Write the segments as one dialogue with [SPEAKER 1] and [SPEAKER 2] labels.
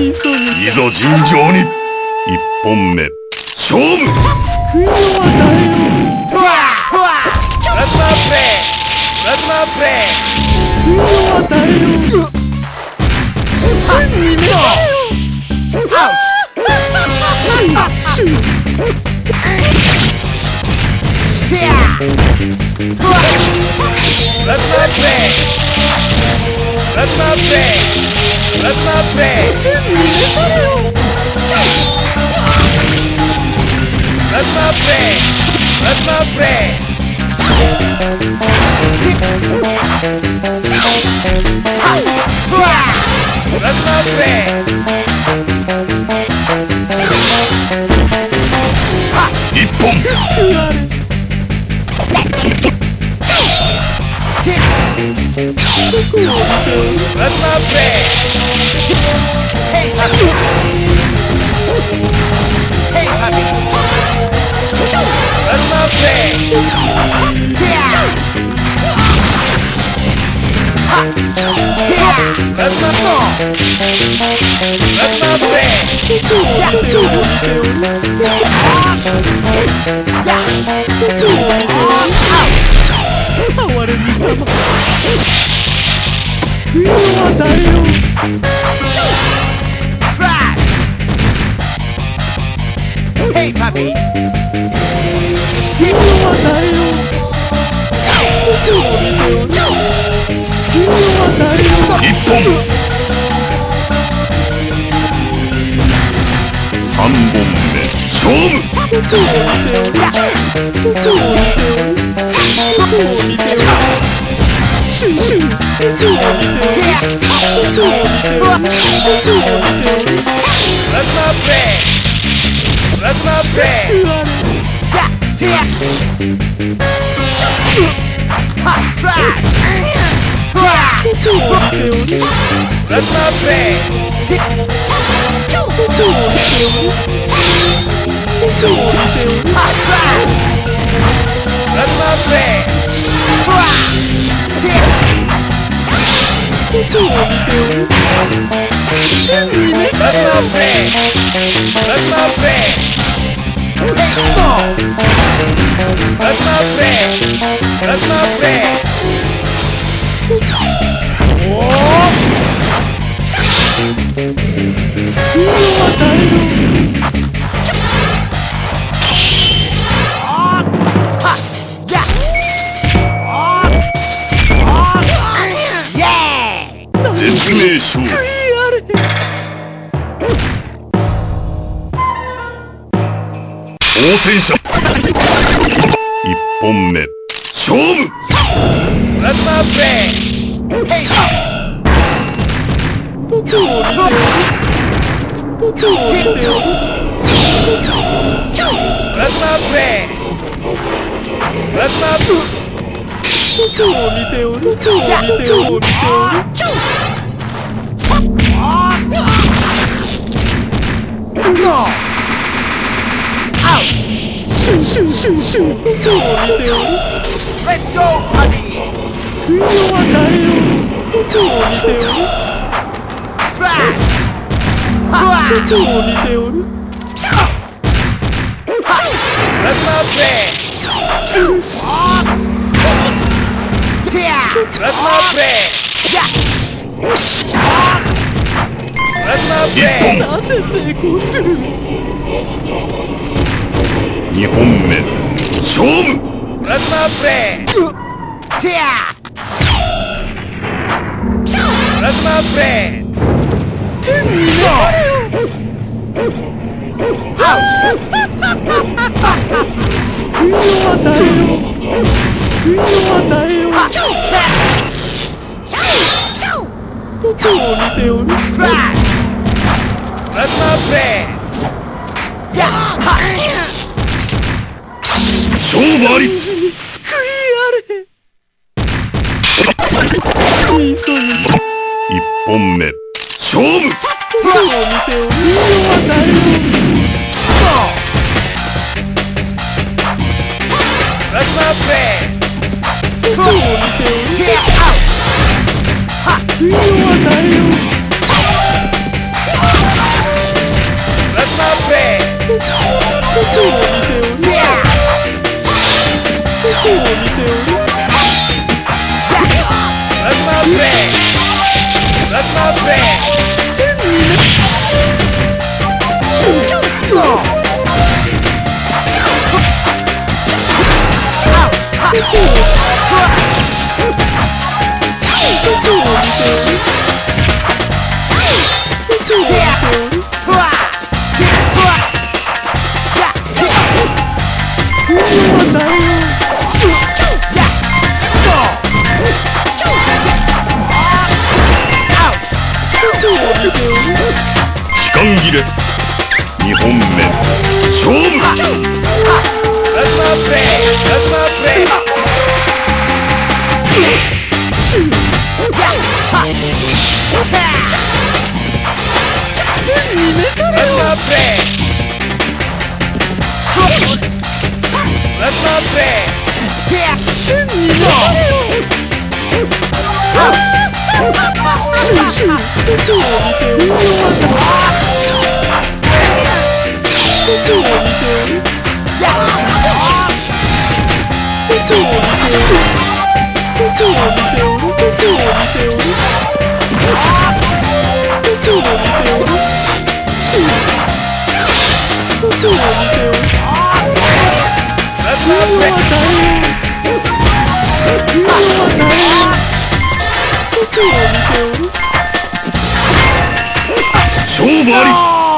[SPEAKER 1] いざ尋常に一本目勝負。
[SPEAKER 2] 救いを与えよう。
[SPEAKER 3] プラズマプレイ、プラズマプレイ。
[SPEAKER 2] 救いを与えよう。天に召されよ。シュー。
[SPEAKER 3] プラズマプレイ、プラズマプレイ、プラズマプレイ。
[SPEAKER 2] 天に召されよ。
[SPEAKER 3] プラズマプレイ、プラズマプレイ。プラズマプレイ。
[SPEAKER 1] 一本。
[SPEAKER 2] 食られ。
[SPEAKER 3] プラズマプレイ。Hey puppy. Hey puppy. プラズマプレイ。プラズマソー。プラズマプレイ。
[SPEAKER 2] 哀れみたま。救いを与えよう。
[SPEAKER 3] Hey puppy.
[SPEAKER 2] 救いを与えよう。救いを与えよう。
[SPEAKER 1] 一本。三本目勝負。
[SPEAKER 2] シュシュ。
[SPEAKER 3] プラズマプレイ。プラズマプレイ。プラズマプレイ。プラズマプレ
[SPEAKER 1] 絶命勝負。挑戦者一本目勝負。
[SPEAKER 3] プラズマプレイ。プラズマプレイ。プラズマプレイ。
[SPEAKER 2] シュシュシュシュ。
[SPEAKER 3] Let's go, honey.
[SPEAKER 2] 救いを与えよう。
[SPEAKER 3] プラズマプレイ。プラズマプレイ。プラズマプレイ。
[SPEAKER 2] なぜ抵抗する。
[SPEAKER 1] 二本目勝負。
[SPEAKER 3] プラズマプレイ。プラズマプレイ。
[SPEAKER 2] 天に召されよ。救いを与えよう。救いを与えよう。どこを見ておる。
[SPEAKER 3] プラズマプレイ。
[SPEAKER 1] 勝負あり。
[SPEAKER 2] に救いあれ。急ぎ。
[SPEAKER 1] 一本目勝負。
[SPEAKER 2] どこを見ておる。救いを与えよう。
[SPEAKER 3] プラズマプレイ。
[SPEAKER 2] どこを見ておる。救いを与えよう。
[SPEAKER 1] 切れ。2本目勝負。
[SPEAKER 3] ラスマプレイラスマプレイラスマプレイラスマプレ
[SPEAKER 1] 勝負あり。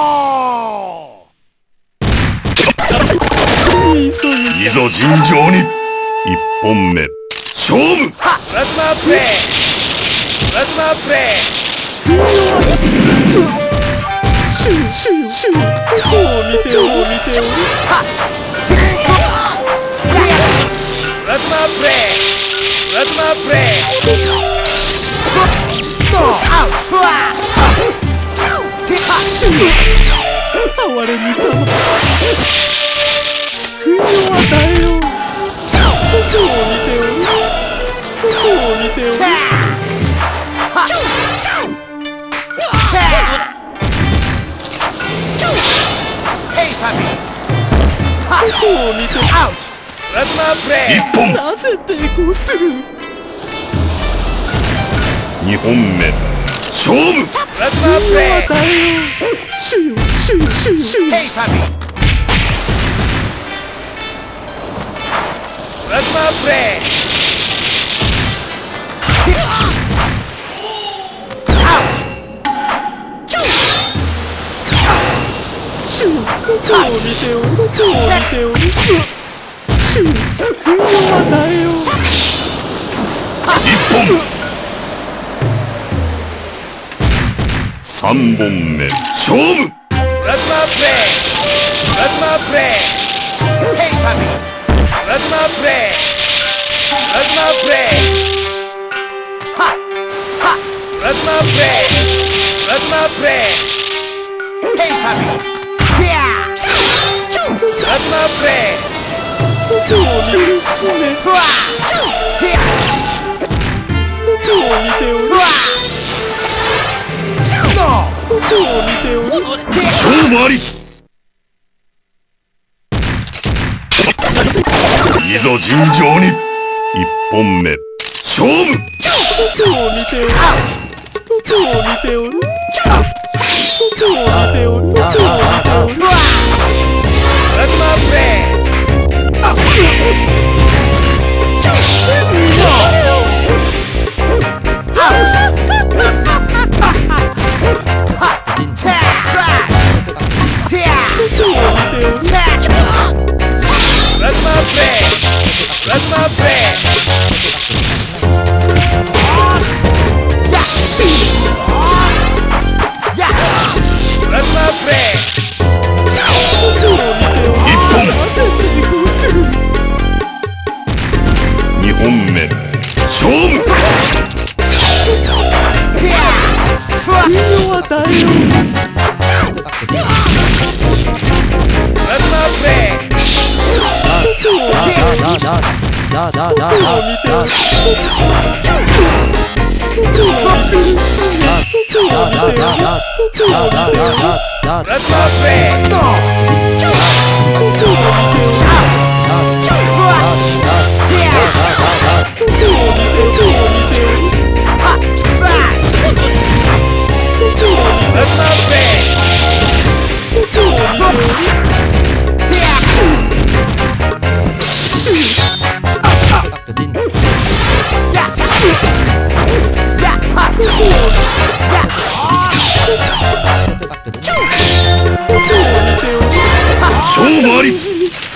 [SPEAKER 1] いざ尋常に。1本目勝負。
[SPEAKER 3] ラスマプレイラスマプレイラスマプレイラスマプレイ
[SPEAKER 2] 哀れみたま救いを与えよう。僕を見ておる。僕を見ておる。僕を見ておる。
[SPEAKER 3] ラスマプレイ
[SPEAKER 1] 1本。
[SPEAKER 2] なぜ抵抗する。
[SPEAKER 1] 2本目勝負。
[SPEAKER 3] ラスマプレイ
[SPEAKER 2] 与えよう。主よ主よ主よ主よ。
[SPEAKER 3] ラスマプレイ
[SPEAKER 2] 主よ僕を見ておる。僕を見ておる。主よ救いを与えよう。
[SPEAKER 1] 1本。3本目勝負。
[SPEAKER 3] ラスマプレイラスマプレイラスマプレイラスマプレイラスマプレイラスマプレイラスマプレイ
[SPEAKER 2] 僕を許しめ。僕を見ておる。僕を見ておる。
[SPEAKER 1] 勝負あり。いざ尋常に。1本目勝負。
[SPEAKER 2] 僕を見ておる。僕を見ておる。僕を見ておる。僕を見ておる。
[SPEAKER 3] ラスマプレイラスマプレイラスマプレイ
[SPEAKER 1] 1本。2本目勝負。
[SPEAKER 2] 救いを与えよう。
[SPEAKER 3] ラスマプレイ
[SPEAKER 2] 僕を見ておる。僕を見ておる。僕を見ておる。
[SPEAKER 3] ラスマプレイ
[SPEAKER 2] 僕を見ておる。
[SPEAKER 1] 勝負あり。